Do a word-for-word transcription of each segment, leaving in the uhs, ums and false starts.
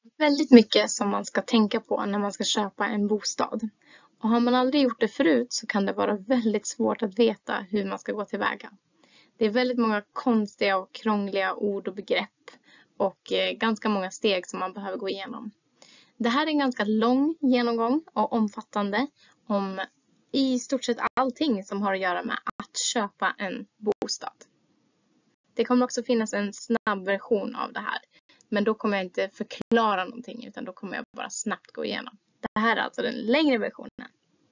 Väldigt mycket som man ska tänka på när man ska köpa en bostad. Och har man aldrig gjort det förut så kan det vara väldigt svårt att veta hur man ska gå tillväga. Det är väldigt många konstiga och krångliga ord och begrepp och eh, ganska många steg som man behöver gå igenom. Det här är en ganska lång genomgång och omfattande om i stort sett allting som har att göra med att köpa en bostad. Det kommer också finnas en snabb version av det här. Men då kommer jag inte förklara någonting utan då kommer jag bara snabbt gå igenom. Det här är alltså den längre versionen.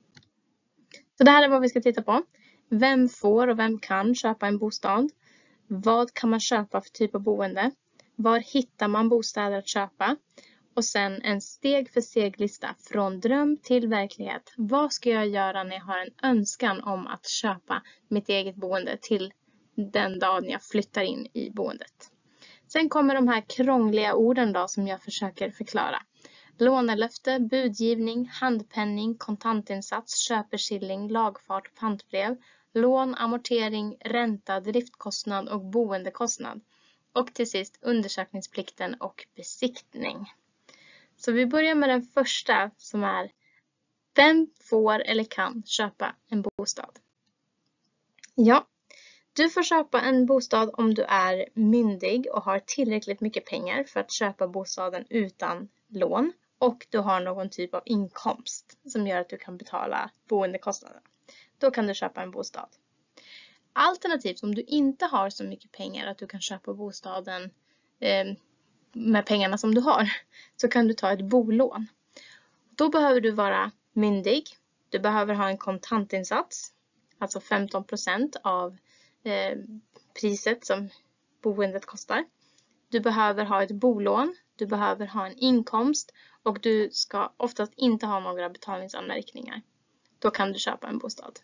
Så det här är vad vi ska titta på. Vem får och vem kan köpa en bostad? Vad kan man köpa för typ av boende? Var hittar man bostäder att köpa? Och sen en steg för steg lista från dröm till verklighet. Vad ska jag göra när jag har en önskan om att köpa mitt eget boende till den dagen jag flyttar in i boendet? Sen kommer de här krångliga orden då som jag försöker förklara. Lånelöfte, budgivning, handpenning, kontantinsats, köpeskilling, lagfart, pantbrev, lån, amortering, ränta, driftkostnad och boendekostnad. Och till sist undersökningsplikten och besiktning. Så vi börjar med den första som är: vem får eller kan köpa en bostad? Ja, du får köpa en bostad om du är myndig och har tillräckligt mycket pengar för att köpa bostaden utan lån. Och du har någon typ av inkomst som gör att du kan betala boendekostnaden. Då kan du köpa en bostad. Alternativt om du inte har så mycket pengar att du kan köpa bostaden eh, med pengarna som du har, så kan du ta ett bolån. Då behöver du vara myndig. Du behöver ha en kontantinsats, alltså femton procent av eh, priset som boendet kostar. Du behöver ha ett bolån, du behöver ha en inkomst och du ska oftast inte ha några betalningsanmärkningar. Då kan du köpa en bostad.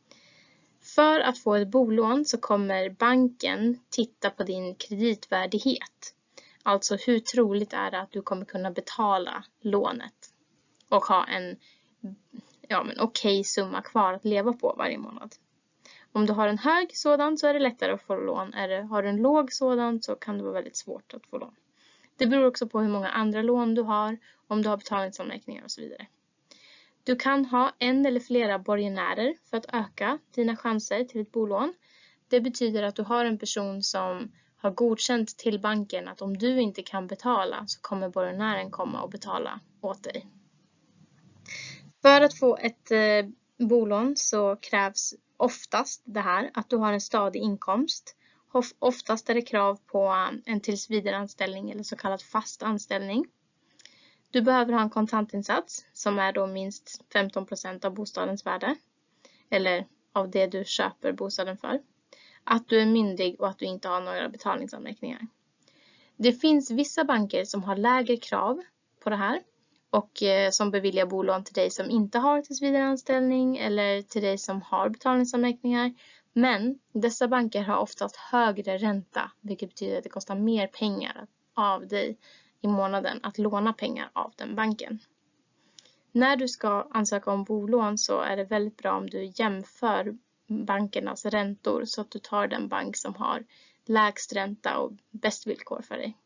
För att få ett bolån så kommer banken titta på din kreditvärdighet. Alltså hur troligt är det att du kommer kunna betala lånet och ha en ja, men okej summa kvar att leva på varje månad. Om du har en hög sådan så är det lättare att få lån. Är det, har du en låg sådan så kan det vara väldigt svårt att få lån. Det beror också på hur många andra lån du har, om du har betalningsanmärkningar och så vidare. Du kan ha en eller flera borgenärer för att öka dina chanser till ett bolån. Det betyder att du har en person som har godkänt till banken att om du inte kan betala så kommer borgenären komma och betala åt dig. För att få ett eh, bolån så krävs oftast det här att du har en stadig inkomst. Oftast är det krav på en tillsvidareanställning eller så kallad fast anställning. Du behöver ha en kontantinsats som är då minst femton procent av bostadens värde. Eller av det du köper bostaden för. Att du är myndig och att du inte har några betalningsanmärkningar. Det finns vissa banker som har lägre krav på det här. Och eh, som beviljar bolån till dig som inte har tillsvidareanställning eller till dig som har betalningsanmärkningar. Men dessa banker har oftast högre ränta, vilket betyder att det kostar mer pengar av dig i månaden att låna pengar av den banken. När du ska ansöka om bolån så är det väldigt bra om du jämför bankernas räntor så att du tar den bank som har lägst ränta och bäst villkor för dig.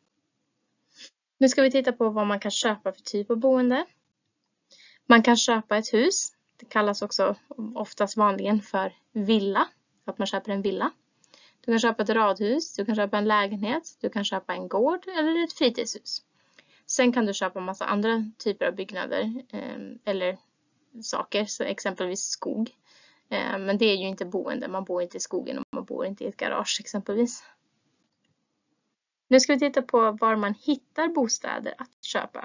Nu ska vi titta på vad man kan köpa för typ av boende. Man kan köpa ett hus. Det kallas också oftast vanligen för villa. Att man köper en villa. Du kan köpa ett radhus. Du kan köpa en lägenhet. Du kan köpa en gård eller ett fritidshus. Sen kan du köpa en massa andra typer av byggnader. Eller saker. Så exempelvis skog. Men det är ju inte boende. Man bor inte i skogen och man bor inte i ett garage exempelvis. Nu ska vi titta på var man hittar bostäder att köpa.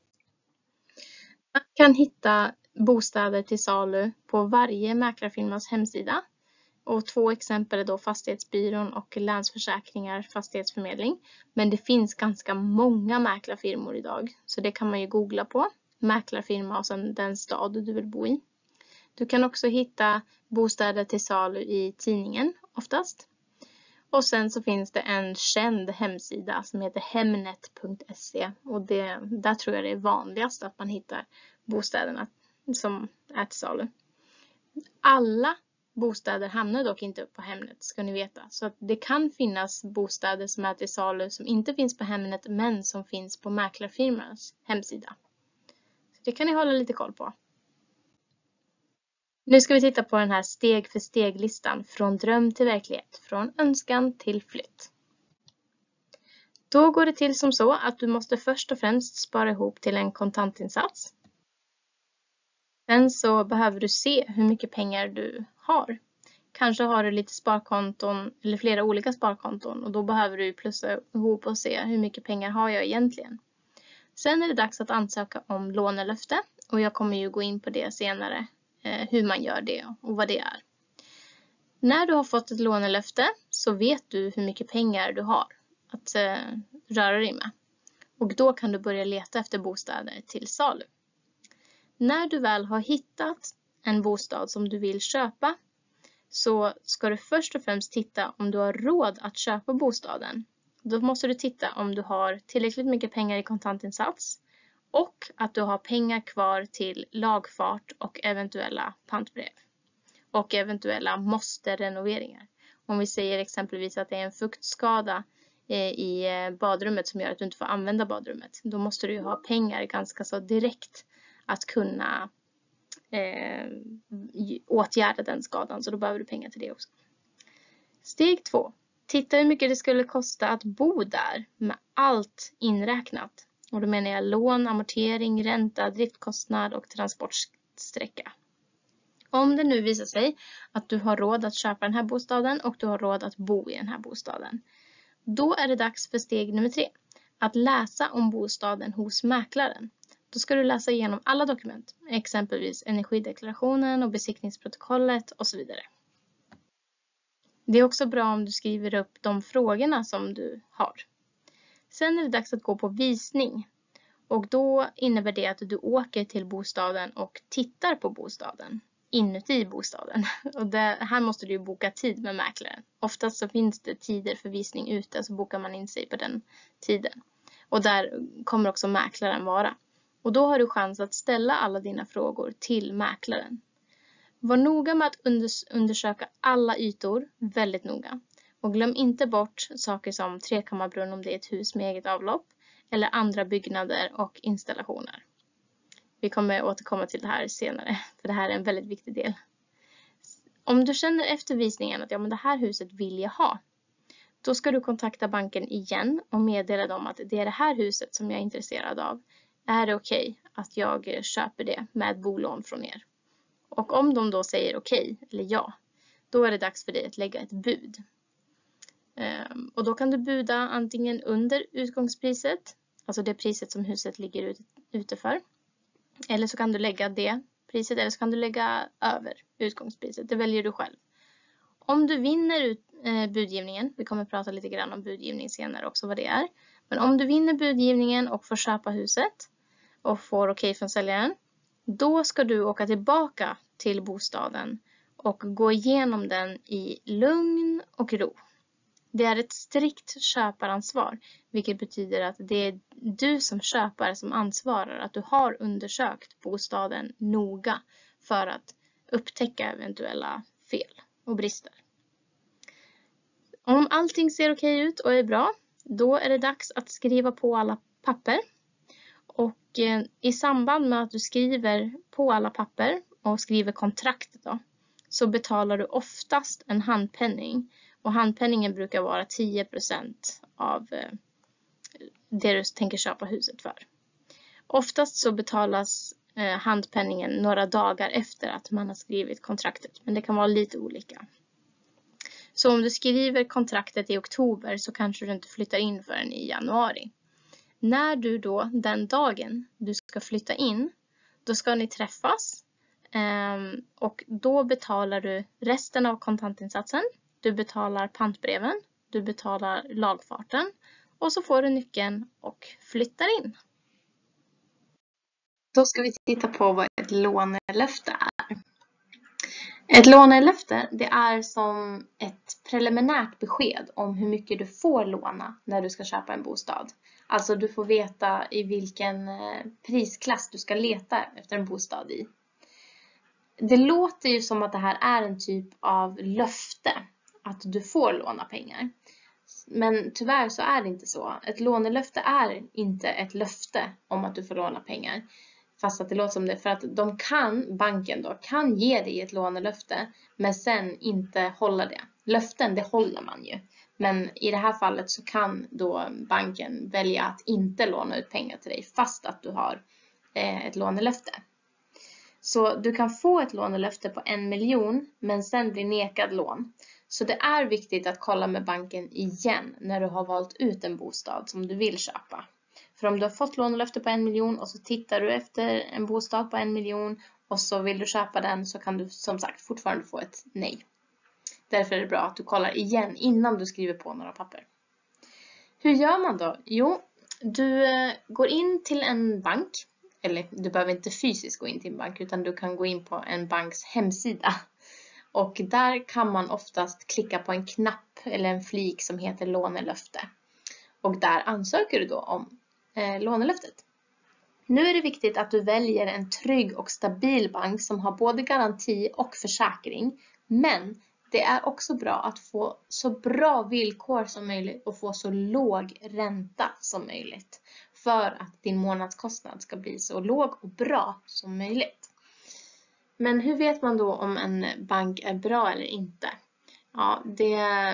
Man kan hitta bostäder till salu på varje mäklarfirmas hemsida. Och två exempel är då Fastighetsbyrån och Länsförsäkringar fastighetsförmedling. Men det finns ganska många mäklarfirmor idag. Så det kan man ju googla på. Mäklarfirma och sen den stad du vill bo i. Du kan också hitta bostäder till salu i tidningen oftast. Och sen så finns det en känd hemsida som heter hemnet punkt se. Och det, där tror jag det är vanligast att man hittar bostäderna som är till salu. Alla bostäder hamnar dock inte upp på Hemnet, ska ni veta. Så att det kan finnas bostäder som är till salu som inte finns på Hemnet men som finns på mäklarfirmans hemsida. Så det kan ni hålla lite koll på. Nu ska vi titta på den här steg för steg-listan från dröm till verklighet, från önskan till flytt. Då går det till som så att du måste först och främst spara ihop till en kontantinsats. Sen så behöver du se hur mycket pengar du har. Kanske har du lite sparkonton eller flera olika sparkonton och då behöver du plussa ihop och se hur mycket pengar har jag egentligen. Sen är det dags att ansöka om lånelöfte och jag kommer ju gå in på det senare, hur man gör det och vad det är. När du har fått ett lånelöfte så vet du hur mycket pengar du har att röra dig med. Och då kan du börja leta efter bostäder till salu. När du väl har hittat en bostad som du vill köpa så ska du först och främst titta om du har råd att köpa bostaden. Då måste du titta om du har tillräckligt mycket pengar i kontantinsats och att du har pengar kvar till lagfart och eventuella pantbrev. Och eventuella måste-renoveringar. Om vi säger exempelvis att det är en fuktskada i badrummet som gör att du inte får använda badrummet. Då måste du ju ha pengar ganska så direkt att kunna eh, åtgärda den skadan. Så då behöver du pengar till det också. Steg två. Titta hur mycket det skulle kosta att bo där med allt inräknat. Och då menar jag lån, amortering, ränta, driftkostnad och transportsträcka. Om det nu visar sig att du har råd att köpa den här bostaden och du har råd att bo i den här bostaden. Då är det dags för steg nummer tre. Att läsa om bostaden hos mäklaren. Då ska du läsa igenom alla dokument. Exempelvis energideklarationen och besiktningsprotokollet och så vidare. Det är också bra om du skriver upp de frågorna som du har. Sen är det dags att gå på visning. Och då innebär det att du åker till bostaden och tittar på bostaden. Inuti bostaden. Och det, här måste du ju boka tid med mäklaren. Oftast så finns det tider för visning ute så bokar man in sig på den tiden. Och där kommer också mäklaren vara. Och då har du chans att ställa alla dina frågor till mäklaren. Var noga med att undersöka alla ytor väldigt noga. Och glöm inte bort saker som trekammarbrunn om det är ett hus med eget avlopp. Eller andra byggnader och installationer. Vi kommer återkomma till det här senare. För det här är en väldigt viktig del. Om du känner efter visningen att ja, men det här huset vill jag ha. Då ska du kontakta banken igen och meddela dem att det är det här huset som jag är intresserad av. Är det okej okay att jag köper det med bolån från er? Och om de då säger okej okay, eller ja. Då är det dags för dig att lägga ett bud. Och då kan du buda antingen under utgångspriset. Alltså det priset som huset ligger ute för. Eller så kan du lägga det priset eller så kan du lägga över utgångspriset. Det väljer du själv. Om du vinner ut, eh, budgivningen, vi kommer att prata lite grann om budgivning senare också vad det är. Men om du vinner budgivningen och får köpa huset och får okej från säljaren. Då ska du åka tillbaka till bostaden och gå igenom den i lugn och ro. Det är ett strikt köparansvar, vilket betyder att det är du som köpare som ansvarar att du har undersökt bostaden noga för att upptäcka eventuella fel och brister. Om allting ser okej ut och är bra, då är det dags att skriva på alla papper. Och eh, i samband med att du skriver på alla papper och skriver kontraktet då, så betalar du oftast en handpenning. Och handpenningen brukar vara tio procent av eh, det du tänker köpa huset för. Oftast så betalas eh, handpenningen några dagar efter att man har skrivit kontraktet. Men det kan vara lite olika. Så om du skriver kontraktet i oktober så kanske du inte flyttar in förrän i januari. När du då den dagen du ska flytta in, då ska ni träffas. Eh, och då betalar du resten av kontantinsatsen. Du betalar pantbreven, du betalar lagfarten och så får du nyckeln och flyttar in. Då ska vi titta på vad ett lånelöfte är. Ett lånelöfte det är som ett preliminärt besked om hur mycket du får låna när du ska köpa en bostad. Alltså du får veta i vilken prisklass du ska leta efter en bostad i. det låter ju som att det här är en typ av löfte, att du får låna pengar. Men tyvärr så är det inte så. Ett lånelöfte är inte ett löfte om att du får låna pengar. Fast att det låter som det. För att de kan, banken då, kan ge dig ett lånelöfte. Men sen inte hålla det. Löften, det håller man ju. Men i det här fallet så kan då banken välja att inte låna ut pengar till dig. Fast att du har eh, ett lånelöfte. Så du kan få ett lånelöfte på en miljon. Men sen bli nekad lån. Så det är viktigt att kolla med banken igen när du har valt ut en bostad som du vill köpa. För om du har fått lånelöfte på en miljon och så tittar du efter en bostad på en miljon och så vill du köpa den, så kan du som sagt fortfarande få ett nej. Därför är det bra att du kollar igen innan du skriver på några papper. Hur gör man då? Jo, du går in till en bank. Eller du behöver inte fysiskt gå in till en bank, utan du kan gå in på en banks hemsida. Och där kan man oftast klicka på en knapp eller en flik som heter lånelöfte. Och där ansöker du då om eh, lånelöftet. Nu är det viktigt att du väljer en trygg och stabil bank som har både garanti och försäkring. Men det är också bra att få så bra villkor som möjligt och få så låg ränta som möjligt. För att din månadskostnad ska bli så låg och bra som möjligt. Men hur vet man då om en bank är bra eller inte? Ja, det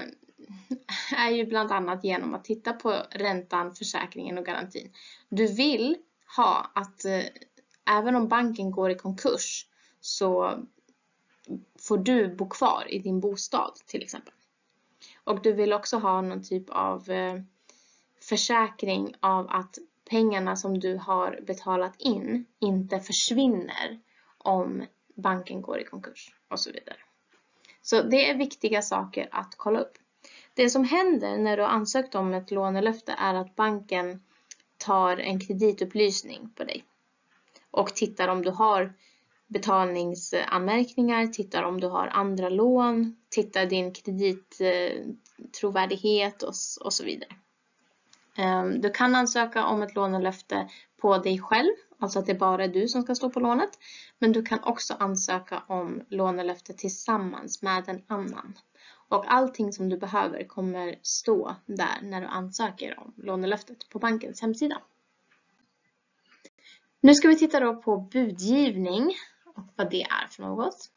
är ju bland annat genom att titta på räntan, försäkringen och garantin. Du vill ha att eh, även om banken går i konkurs så får du bo kvar i din bostad till exempel. Och du vill också ha någon typ av eh, försäkring av att pengarna som du har betalat in inte försvinner om banken går i konkurs och så vidare. Så det är viktiga saker att kolla upp. Det som händer när du har ansökt om ett lånelöfte är att banken tar en kreditupplysning på dig. Och tittar om du har betalningsanmärkningar, tittar om du har andra lån, tittar din kredittrovärdighet och, och så vidare. Du kan ansöka om ett lånelöfte på dig själv, alltså att det bara är du som ska stå på lånet. Men du kan också ansöka om lånelöfte tillsammans med en annan. Och allting som du behöver kommer stå där när du ansöker om lånelöftet på bankens hemsida. Nu ska vi titta då på budgivning och vad det är för något.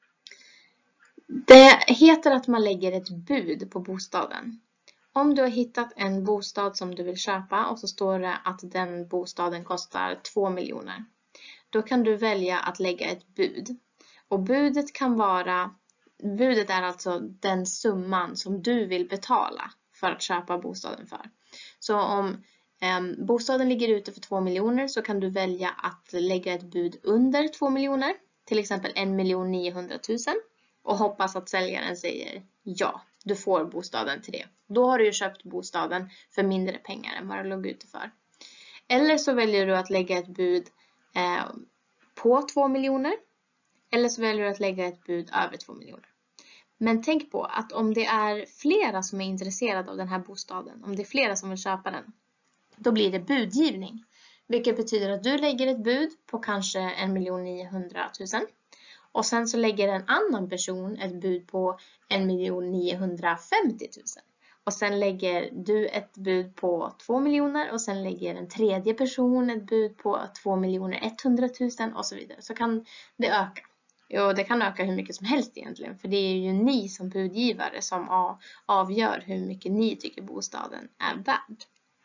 Det heter att man lägger ett bud på bostaden. Om du har hittat en bostad som du vill köpa och så står det att den bostaden kostar två miljoner. Då kan du välja att lägga ett bud. Och budet kan vara, budet är alltså den summan som du vill betala för att köpa bostaden för. Så om eh, bostaden ligger ute för två miljoner så kan du välja att lägga ett bud under två miljoner. Till exempel en miljon niohundratusen. Och hoppas att säljaren säger ja, du får bostaden till det. Då har du ju köpt bostaden för mindre pengar än vad du låg ute för. Eller så väljer du att lägga ett bud eh, på två miljoner. Eller så väljer du att lägga ett bud över två miljoner. Men tänk på att om det är flera som är intresserade av den här bostaden, om det är flera som vill köpa den, då blir det budgivning. Vilket betyder att du lägger ett bud på kanske en miljon niohundratusen. Och sen så lägger en annan person ett bud på en miljon niohundrafemtiotusen. Och sen lägger du ett bud på två miljoner och sen lägger en tredje person ett bud på två miljoner etthundratusen och så vidare. Så kan det öka. Jo, det kan öka hur mycket som helst egentligen. För det är ju ni som budgivare som avgör hur mycket ni tycker bostaden är värd.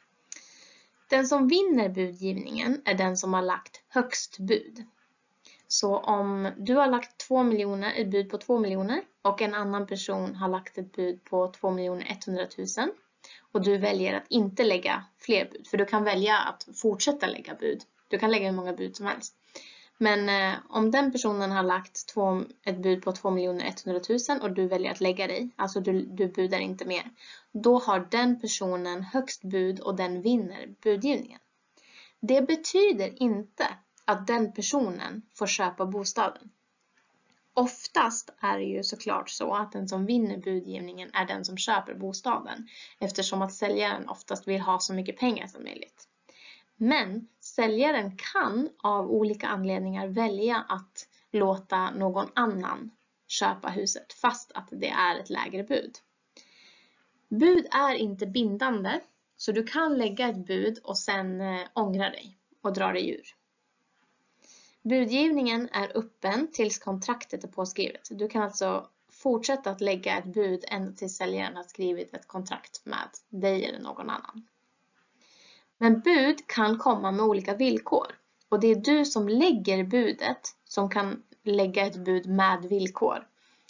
Den som vinner budgivningen är den som har lagt högst bud. Så om du har lagt två miljoner, ett bud på två miljoner och en annan person har lagt ett bud på två miljoner etthundratusen och du väljer att inte lägga fler bud, för du kan välja att fortsätta lägga bud. Du kan lägga hur många bud som helst. Men eh, om den personen har lagt två, ett bud på två miljoner etthundratusen och du väljer att lägga dig, alltså du, du budar inte mer, då har den personen högst bud och den vinner budgivningen. Det betyder inte att den personen får köpa bostaden. Oftast är det ju såklart så att den som vinner budgivningen är den som köper bostaden, eftersom att säljaren oftast vill ha så mycket pengar som möjligt. Men säljaren kan av olika anledningar välja att låta någon annan köpa huset fast att det är ett lägre bud. Bud är inte bindande, så du kan lägga ett bud och sen eh, ångra dig och dra dig ur. Budgivningen är öppen tills kontraktet är påskrivet. Du kan alltså fortsätta att lägga ett bud ända tills säljaren har skrivit ett kontrakt med dig eller någon annan. Men bud kan komma med olika villkor. Och det är du som lägger budet som kan lägga ett bud med villkor.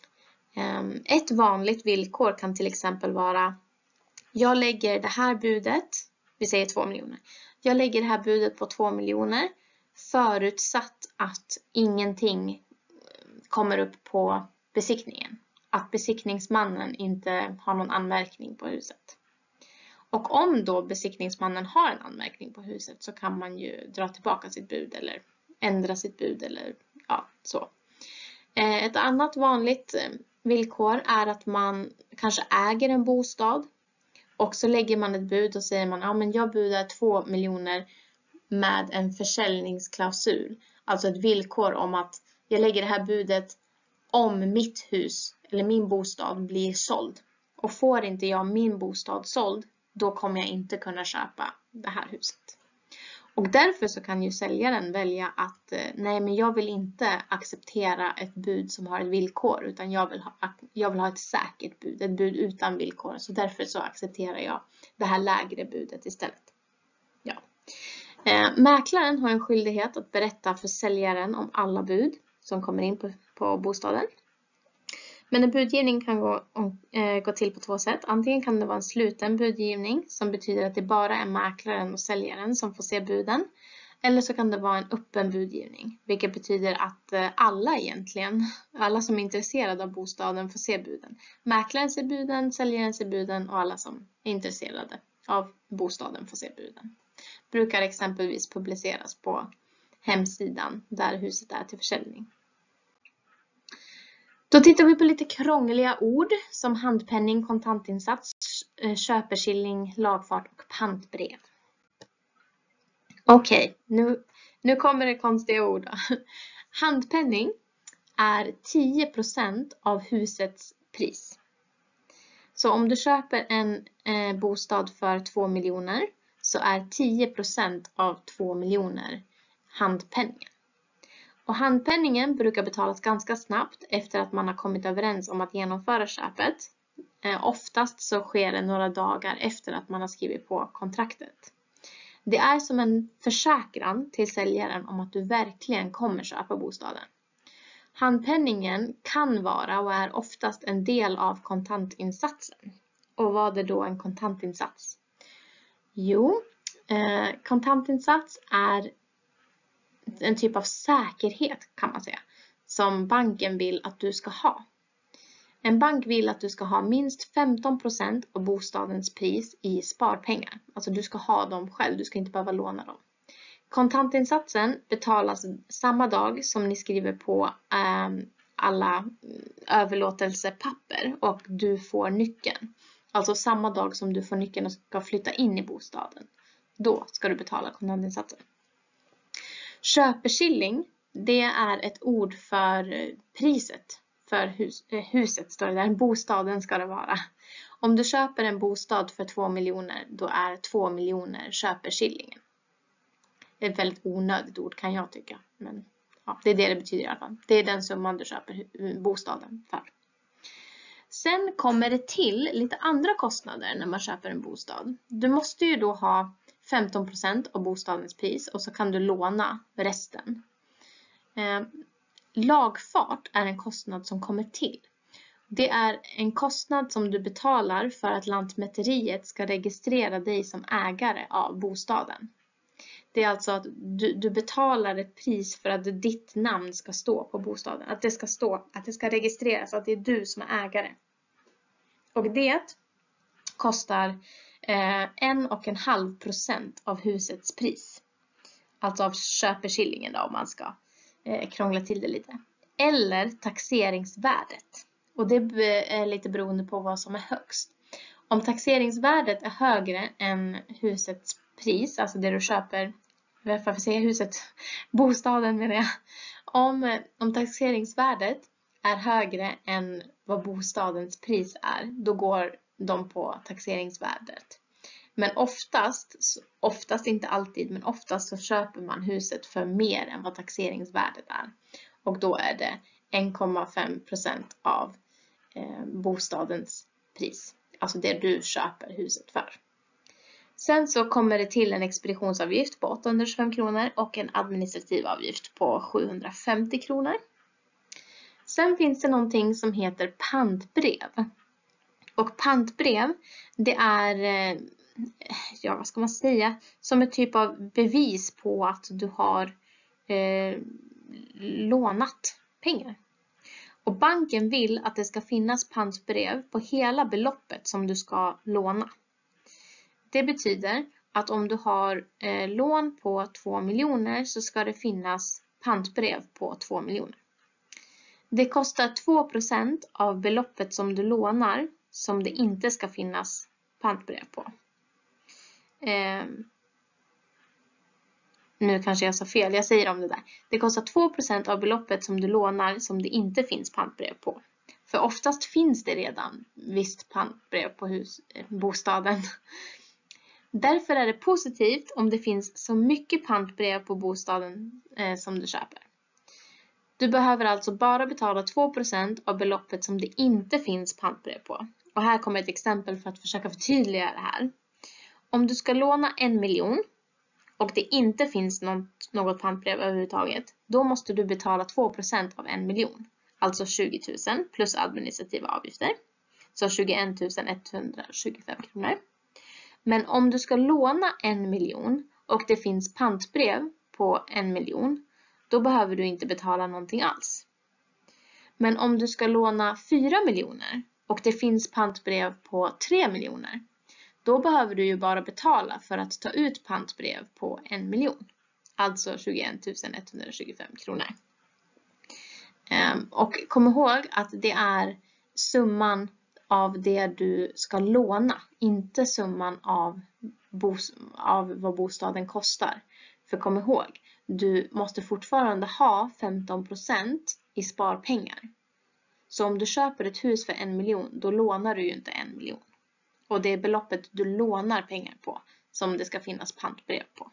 Ett vanligt villkor kan till exempel vara: jag lägger det här budet, vi säger två miljoner. Jag lägger det här budet på två miljoner förutsatt att ingenting kommer upp på besiktningen. Att besiktningsmannen inte har någon anmärkning på huset. Och om då besiktningsmannen har en anmärkning på huset så kan man ju dra tillbaka sitt bud eller ändra sitt bud eller ja, så. Ett annat vanligt villkor är att man kanske äger en bostad och så lägger man ett bud och säger man: ja, men jag budar två miljoner med en försäljningsklausul. Alltså ett villkor om att jag lägger det här budet om mitt hus eller min bostad blir såld. Och får inte jag min bostad såld, då kommer jag inte kunna köpa det här huset. Och därför så kan ju säljaren välja att nej, men jag vill inte acceptera ett bud som har ett villkor, utan jag vill ha, jag vill ha ett säkert bud, ett bud utan villkor. Så därför så accepterar jag det här lägre budet istället. Ja. Eh, mäklaren har en skyldighet att berätta för säljaren om alla bud som kommer in på, på bostaden. Men en budgivning kan gå, äh, gå till på två sätt. Antingen kan det vara en sluten budgivning som betyder att det bara är mäklaren och säljaren som får se buden. Eller så kan det vara en öppen budgivning, vilket betyder att äh, alla egentligen, alla som är intresserade av bostaden får se buden. Mäklaren ser buden, säljaren ser buden och alla som är intresserade av bostaden får se buden. Brukar exempelvis publiceras på hemsidan där huset är till försäljning. Då tittar vi på lite krångliga ord som handpenning, kontantinsats, köpeskilling, lagfart och pantbrev. Okej, okay, nu, nu kommer det konstiga ord. Handpenning är tio procent av husets pris. Så om du köper en eh, bostad för två miljoner så är tio procent av två miljoner handpenningen. Och handpenningen brukar betalas ganska snabbt efter att man har kommit överens om att genomföra köpet. Eh, oftast så sker det några dagar efter att man har skrivit på kontraktet. Det är som en försäkran till säljaren om att du verkligen kommer köpa bostaden. Handpenningen kan vara och är oftast en del av kontantinsatsen. Och vad är då en kontantinsats? Jo, eh, kontantinsats är en typ av säkerhet kan man säga, som banken vill att du ska ha. En bank vill att du ska ha minst femton procent av bostadens pris i sparpengar. Alltså du ska ha dem själv, du ska inte behöva låna dem. Kontantinsatsen betalas samma dag som ni skriver på eh, alla överlåtelsepapper och du får nyckeln. Alltså samma dag som du får nyckeln och ska flytta in i bostaden. Då ska du betala kontantinsatsen. Köpeskilling, det är ett ord för priset för hus, eh, huset, står det där. Bostaden ska det vara. Om du köper en bostad för två miljoner, då är två miljoner köpeskillingen. Det är ett väldigt onödigt ord kan jag tycka. Men ja, det är det det betyder i alla fall. Det är den summan du köper bostaden för. Sen kommer det till lite andra kostnader när man köper en bostad. Du måste ju då ha femton procent av bostadens pris och så kan du låna resten. Eh, lagfart är en kostnad som kommer till. Det är en kostnad som du betalar för att Lantmäteriet ska registrera dig som ägare av bostaden. Det är alltså att du, du betalar ett pris för att ditt namn ska stå på bostaden. Att det ska stå, att det ska registreras, att det är du som är ägare. Och det kostar eh, en och en halv procent av husets pris. Alltså av köpeskillingen då, om man ska eh, krångla till det lite. Eller taxeringsvärdet. Och det är lite beroende på vad som är högst. Om taxeringsvärdet är högre än husets pris, alltså det du köper varför säger jag huset? Bostaden menar jag. Om, om taxeringsvärdet är högre än vad bostadens pris är, då går de på taxeringsvärdet. Men oftast, oftast inte alltid, men oftast så köper man huset för mer än vad taxeringsvärdet är. Och då är det en komma fem procent av eh, bostadens pris. Alltså det du köper huset för. Sen så kommer det till en expeditionsavgift på åttahundratjugofem kronor och en administrativ avgift på sjuhundrafemtio kronor. Sen finns det någonting som heter pantbrev. Och pantbrev, det är, ja vad ska man säga, som ett typ av bevis på att du har eh, lånat pengar. Och banken vill att det ska finnas pantbrev på hela beloppet som du ska låna. Det betyder att om du har eh, lån på två miljoner så ska det finnas pantbrev på två miljoner. Det kostar två procent av beloppet som du lånar som det inte ska finnas pantbrev på. Eh, nu kanske jag sa fel, jag säger om det där. Det kostar två procent av beloppet som du lånar som det inte finns pantbrev på. För oftast finns det redan visst pantbrev på hus, eh, bostaden. Därför är det positivt om det finns så mycket pantbrev på bostaden eh, som du köper. Du behöver alltså bara betala två procent av beloppet som det inte finns pantbrev på. Och här kommer ett exempel för att försöka förtydliga det här. Om du ska låna en miljon och det inte finns något, något pantbrev överhuvudtaget, då måste du betala två procent av en miljon. Alltså tjugo tusen plus administrativa avgifter. Så tjugoett tusen etthundratjugofem kronor. Men om du ska låna en miljon och det finns pantbrev på en miljon, då behöver du inte betala någonting alls. Men om du ska låna fyra miljoner och det finns pantbrev på tre miljoner, då behöver du ju bara betala för att ta ut pantbrev på en miljon. Alltså tjugoett tusen etthundratjugofem kronor. Och kom ihåg att det är summan av det du ska låna, inte summan av, bos- av vad bostaden kostar. För kom ihåg, du måste fortfarande ha femton procent i sparpengar. Så om du köper ett hus för en miljon, då lånar du ju inte en miljon. Och det är beloppet du lånar pengar på som det ska finnas pantbrev på.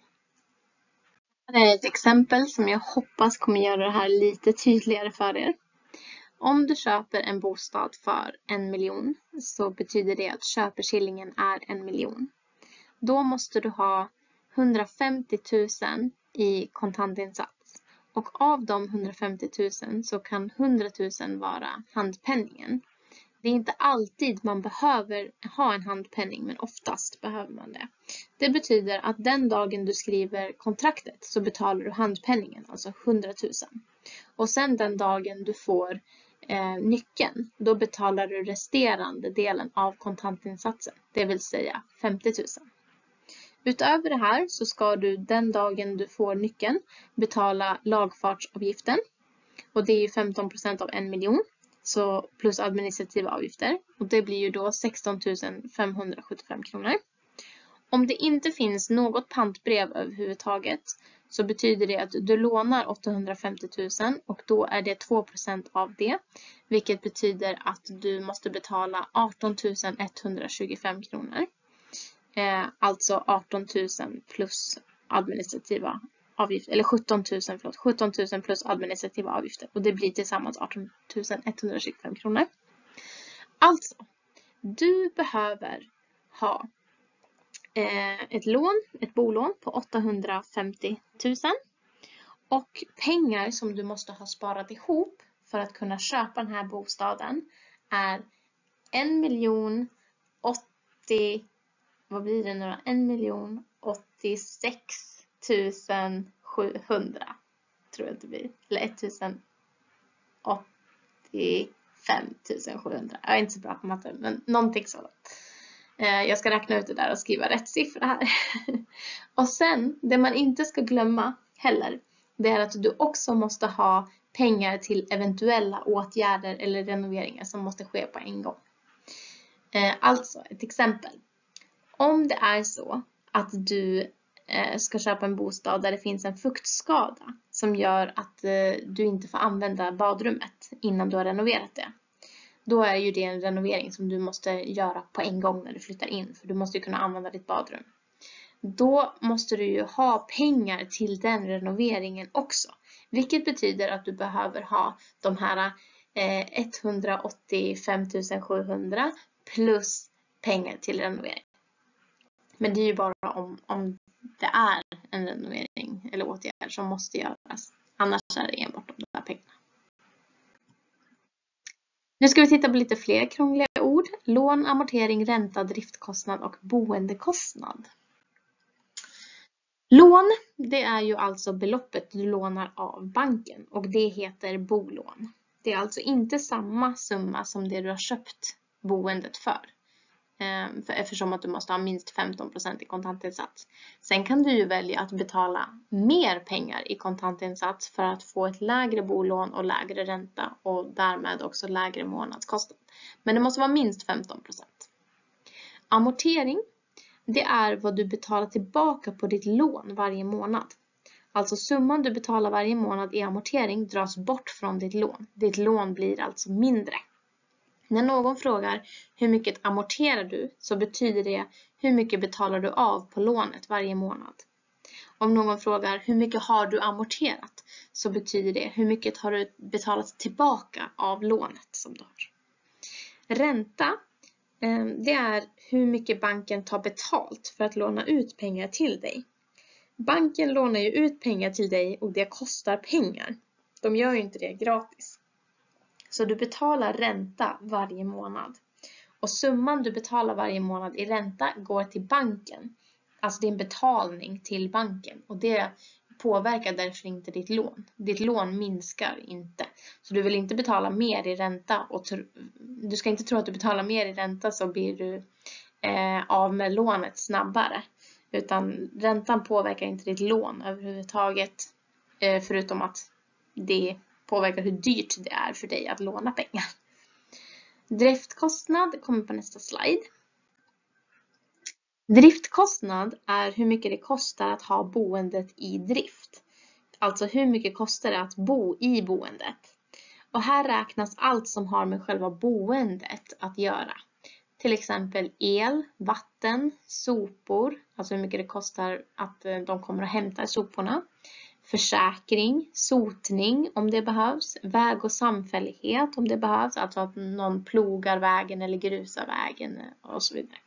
Det är ett exempel som jag hoppas kommer göra det här lite tydligare för er. Om du köper en bostad för en miljon så betyder det att köpeskillingen är en miljon. Då måste du ha hundrafemtio tusen i kontantinsats. Och av de hundrafemtio tusen så kan hundra tusen vara handpenningen. Det är inte alltid man behöver ha en handpenning, men oftast behöver man det. Det betyder att den dagen du skriver kontraktet så betalar du handpenningen, alltså hundra tusen. Och sen den dagen du får eh, nyckeln, då betalar du resterande delen av kontantinsatsen, det vill säga femtio tusen. Utöver det här så ska du den dagen du får nyckeln betala lagfartsavgiften. Och det är ju femton procent av en miljon. Så plus administrativa avgifter. Och det blir ju då sexton tusen femhundrasjuttiofem kronor. Om det inte finns något pantbrev överhuvudtaget så betyder det att du lånar åttahundrafemtio tusen och då är det två procent av det. Vilket betyder att du måste betala arton tusen etthundratjugofem kronor. Eh, alltså arton tusen plus administrativa avgifter, eller sjutton tusen, förlåt, sjutton tusen plus administrativa avgifter. Och det blir tillsammans arton tusen etthundratjugofem kronor. Alltså, du behöver ha eh, ett lån, ett bolån på åttahundrafemtio tusen. Och pengar som du måste ha sparat ihop för att kunna köpa den här bostaden är en miljon åttio, vad blir det nu då? en miljon åttiosex tusen sjuhundra tror jag det blir. Eller ettusen åttiofem tusen sjuhundra. Jag är inte så bra på matte, men någonting sådant. Jag ska räkna ut det där och skriva rätt siffra här. Och sen, det man inte ska glömma heller, det är att du också måste ha pengar till eventuella åtgärder eller renoveringar som måste ske på en gång. Alltså, ett exempel. Om det är så att du eh, ska köpa en bostad där det finns en fuktskada som gör att eh, du inte får använda badrummet innan du har renoverat det. Då är ju det en renovering som du måste göra på en gång när du flyttar in. För du måste ju kunna använda ditt badrum. Då måste du ju ha pengar till den renoveringen också. Vilket betyder att du behöver ha de här eh, etthundraåttiofem tusen sjuhundra plus pengar till renovering. Men det är ju bara om, om det är en renovering eller åtgärd som måste göras. Annars är det enbart de där pengarna. Nu ska vi titta på lite fler krångliga ord. Lån, amortering, ränta, driftkostnad och boendekostnad. Lån, det är ju alltså beloppet du lånar av banken och det heter bolån. Det är alltså inte samma summa som det du har köpt boendet för. För eftersom att du måste ha minst femton procent i kontantinsats. Sen kan du ju välja att betala mer pengar i kontantinsats för att få ett lägre bolån och lägre ränta och därmed också lägre månadskostnad. Men det måste vara minst femton procent. Amortering, det är vad du betalar tillbaka på ditt lån varje månad. Alltså summan du betalar varje månad i amortering dras bort från ditt lån. Ditt lån blir alltså mindre. När någon frågar hur mycket amorterar du så betyder det hur mycket betalar du av på lånet varje månad. Om någon frågar hur mycket har du amorterat så betyder det hur mycket har du betalat tillbaka av lånet som du har. Ränta, det är hur mycket banken tar betalt för att låna ut pengar till dig. Banken lånar ju ut pengar till dig och det kostar pengar. De gör ju inte det gratis. Så du betalar ränta varje månad. Och summan du betalar varje månad i ränta går till banken. Alltså det är en betalning till banken. Och det påverkar därför inte ditt lån. Ditt lån minskar inte. Så du vill inte betala mer i ränta. Och du ska inte tro att du betalar mer i ränta så blir du eh, av med lånet snabbare. Utan räntan påverkar inte ditt lån överhuvudtaget. Eh, förutom att det påverkar hur dyrt det är för dig att låna pengar. Driftkostnad kommer på nästa slide. Driftkostnad är hur mycket det kostar att ha boendet i drift. Alltså hur mycket kostar det att bo i boendet. Och här räknas allt som har med själva boendet att göra. Till exempel el, vatten, sopor. Alltså hur mycket det kostar att de kommer att hämta soporna. Försäkring, sotning om det behövs, väg- och samfällighet om det behövs, alltså att någon plogar vägen eller grusar vägen och så vidare.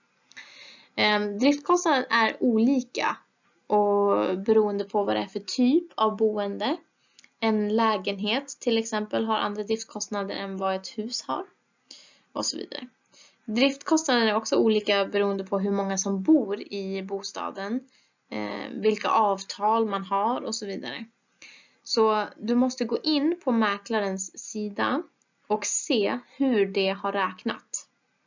Driftkostnaden är olika och beroende på vad det är för typ av boende. En lägenhet till exempel har andra driftkostnader än vad ett hus har och så vidare. Driftkostnaden är också olika beroende på hur många som bor i bostaden. Vilka avtal man har och så vidare. Så du måste gå in på mäklarens sida och se hur det har räknat.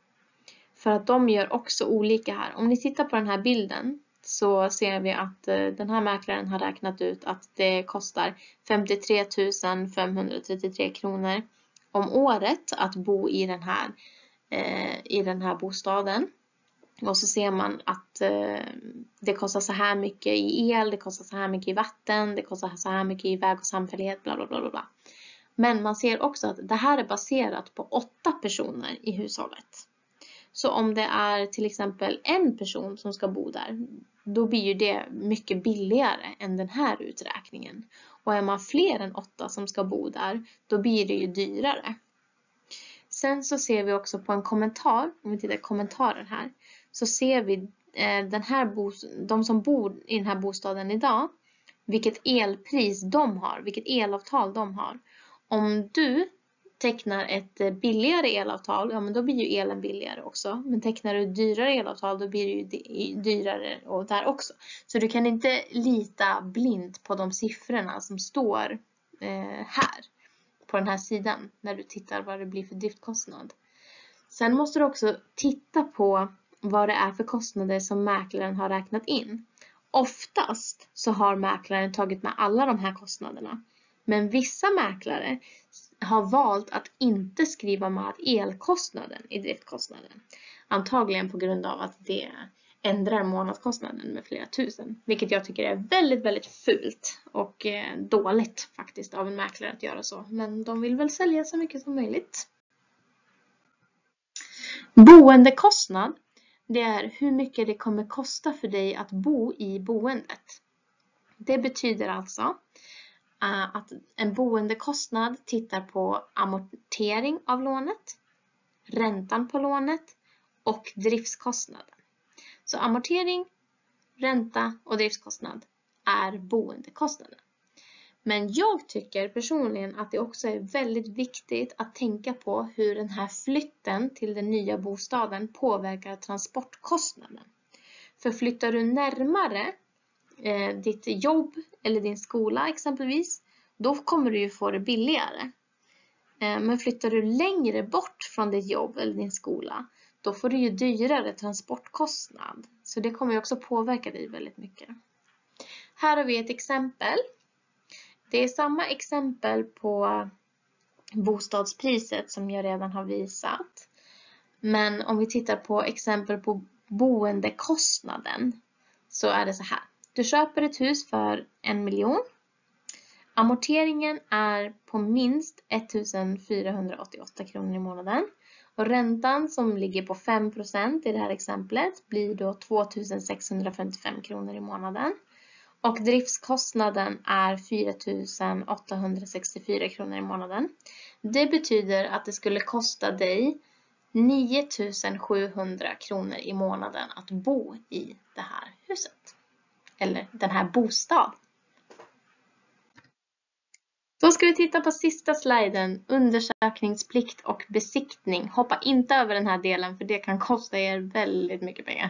För att de gör också olika här. Om ni tittar på den här bilden så ser vi att den här mäklaren har räknat ut att det kostar femtiotre tusen femhundratrettiotre kronor om året att bo i den här, eh, i den här bostaden. Och så ser man att eh, det kostar så här mycket i el, det kostar så här mycket i vatten, det kostar så här mycket i väg- och samfällighet, bla bla bla bla. Men man ser också att det här är baserat på åtta personer i hushållet. Så om det är till exempel en person som ska bo där, då blir ju det mycket billigare än den här uträkningen. Och är man fler än åtta som ska bo där, då blir det ju dyrare. Sen så ser vi också på en kommentar, om vi tittar kommentarer här, så ser vi eh, den här de som bor i den här bostaden idag, vilket elpris de har, vilket elavtal de har. Om du tecknar ett billigare elavtal, ja men då blir ju elen billigare också. Men tecknar du dyrare elavtal, då blir det ju dyrare och där också. Så du kan inte lita blint på de siffrorna som står eh, här på den här sidan när du tittar vad det blir för driftkostnad. Sen måste du också titta på vad det är för kostnader som mäklaren har räknat in. Oftast så har mäklaren tagit med alla de här kostnaderna. Men vissa mäklare har valt att inte skriva med elkostnaden i driftkostnaden. Antagligen på grund av att det ändrar månadskostnaden med flera tusen. Vilket jag tycker är väldigt, väldigt fult och eh, dåligt faktiskt av en mäklare att göra så. Men de vill väl sälja så mycket som möjligt. Boendekostnad, det är hur mycket det kommer kosta för dig att bo i boendet. Det betyder alltså uh, att en boendekostnad tittar på amortering av lånet, räntan på lånet och driftskostnaden. Så amortering, ränta och driftskostnad är boendekostnaden. Men jag tycker personligen att det också är väldigt viktigt att tänka på hur den här flytten till den nya bostaden påverkar transportkostnaden. För flyttar du närmare eh, ditt jobb eller din skola exempelvis, då kommer du ju få det billigare. Eh, men flyttar du längre bort från ditt jobb eller din skola, då får du ju dyrare transportkostnad. Så det kommer ju också påverka dig väldigt mycket. Här har vi ett exempel. Det är samma exempel på bostadspriset som jag redan har visat. Men om vi tittar på exempel på boendekostnaden så är det så här. Du köper ett hus för en miljon. Amorteringen är på minst ettusen fyrahundraåttioåtta kronor i månaden. Och räntan som ligger på fem procent i det här exemplet blir då tvåtusen sexhundrafemtiofem kronor i månaden. Och driftskostnaden är fyratusen åttahundrasextiofyra kronor i månaden. Det betyder att det skulle kosta dig niotusen sjuhundra kronor i månaden att bo i det här huset. Eller den här bostaden. Då ska vi titta på sista sliden, undersökningsplikt och besiktning. Hoppa inte över den här delen för det kan kosta er väldigt mycket pengar.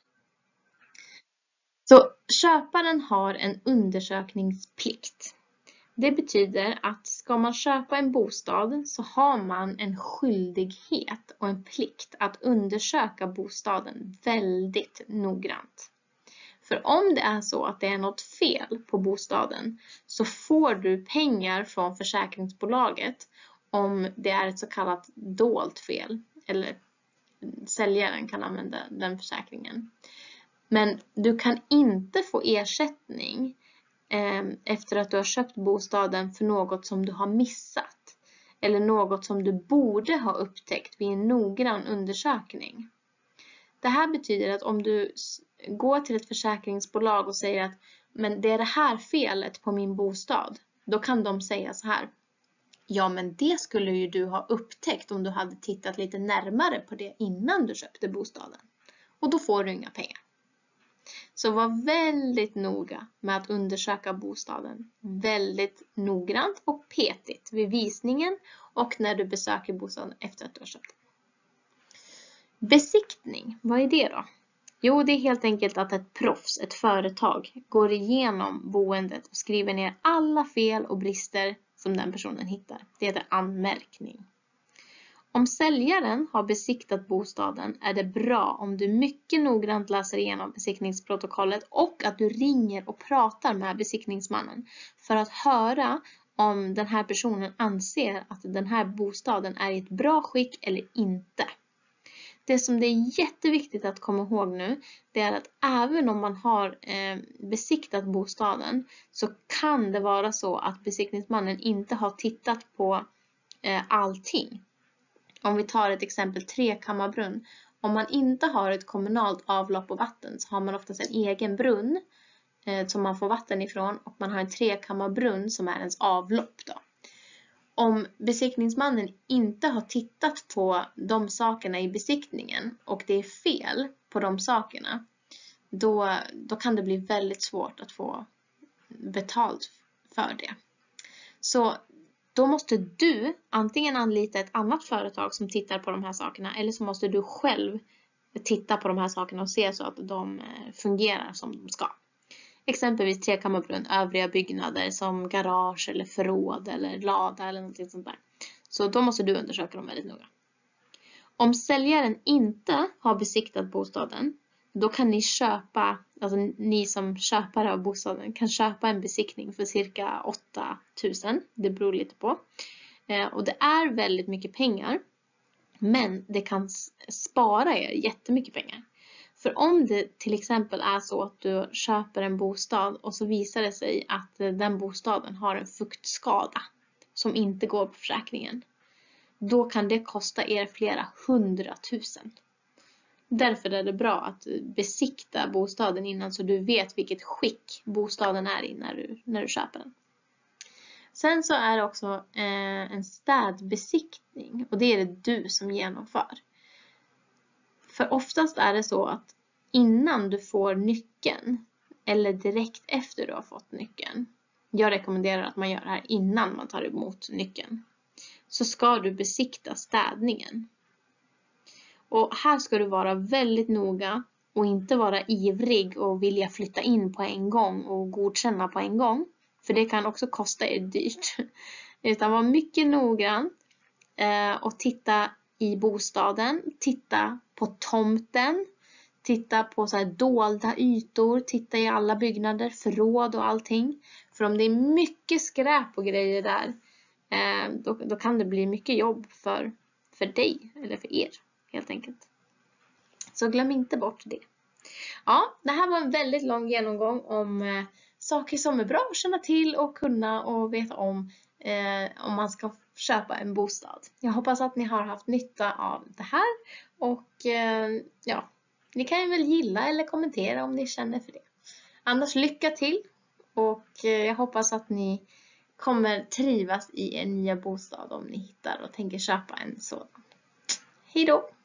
Så köparen har en undersökningsplikt. Det betyder att ska man köpa en bostad så har man en skyldighet och en plikt att undersöka bostaden väldigt noggrant. För om det är så att det är något fel på bostaden så får du pengar från försäkringsbolaget om det är ett så kallat dolt fel. Eller säljaren kan använda den försäkringen. Men du kan inte få ersättning eh, efter att du har köpt bostaden för något som du har missat. Eller något som du borde ha upptäckt vid en noggrann undersökning. Det här betyder att om du går till ett försäkringsbolag och säger att men det är det här felet på min bostad. Då kan de säga så här. Ja, men det skulle ju du ha upptäckt om du hade tittat lite närmare på det innan du köpte bostaden. Och då får du inga pengar. Så var väldigt noga med att undersöka bostaden. Väldigt noggrant och petigt vid visningen och när du besöker bostaden efter att du har köpt den. Besiktning, vad är det då? Jo, det är helt enkelt att ett proffs, ett företag, går igenom boendet och skriver ner alla fel och brister som den personen hittar. Det heter anmärkning. Om säljaren har besiktat bostaden är det bra om du mycket noggrant läser igenom besiktningsprotokollet och att du ringer och pratar med besiktningsmannen för att höra om den här personen anser att den här bostaden är i ett bra skick eller inte. Det som det är jätteviktigt att komma ihåg nu, det är att även om man har eh, besiktat bostaden så kan det vara så att besiktningsmannen inte har tittat på eh, allting. Om vi tar ett exempel, trekammarbrunn. Om man inte har ett kommunalt avlopp och vatten så har man oftast en egen brunn eh, som man får vatten ifrån. Och man har en trekammarbrunn som är ens avlopp då. Om besiktningsmannen inte har tittat på de sakerna i besiktningen och det är fel på de sakerna, då, då kan det bli väldigt svårt att få betalt för det. Så då måste du antingen anlita ett annat företag som tittar på de här sakerna eller så måste du själv titta på de här sakerna och se så att de fungerar som de ska. Exempelvis trekammarbrunn, övriga byggnader som garage eller förråd eller lada eller något sånt där. Så då måste du undersöka dem väldigt noga. Om säljaren inte har besiktat bostaden, då kan ni köpa, alltså ni som köpare av bostaden kan köpa en besiktning för cirka åtta tusen. Det beror lite på. Och det är väldigt mycket pengar, men det kan spara er jättemycket pengar. För om det till exempel är så att du köper en bostad och så visar det sig att den bostaden har en fuktskada som inte går på försäkringen, då kan det kosta er flera hundratusen. Därför är det bra att besikta bostaden innan så du vet vilket skick bostaden är i när du, när du köper den. Sen så är det också eh, en städbesiktning och det är det du som genomför. För oftast är det så att innan du får nyckeln eller direkt efter du har fått nyckeln, jag rekommenderar att man gör det här innan man tar emot nyckeln, så ska du besikta städningen. Och här ska du vara väldigt noga och inte vara ivrig och vilja flytta in på en gång och godkänna på en gång. För det kan också kosta er dyrt. Utan var mycket noggrann och titta i bostaden, titta på tomten, titta på så här dolda ytor, titta i alla byggnader, förråd och allting. För om det är mycket skräp och grejer där, då, då kan det bli mycket jobb för, för dig eller för er helt enkelt. Så glöm inte bort det. Ja, det här var en väldigt lång genomgång om eh, saker som är bra att känna till och kunna och veta om eh, om man ska köpa en bostad. Jag hoppas att ni har haft nytta av det här och eh, ja, ni kan ju väl gilla eller kommentera om ni känner för det. Annars lycka till och eh, jag hoppas att ni kommer trivas i en nya bostad om ni hittar och tänker köpa en sådan. Hej då!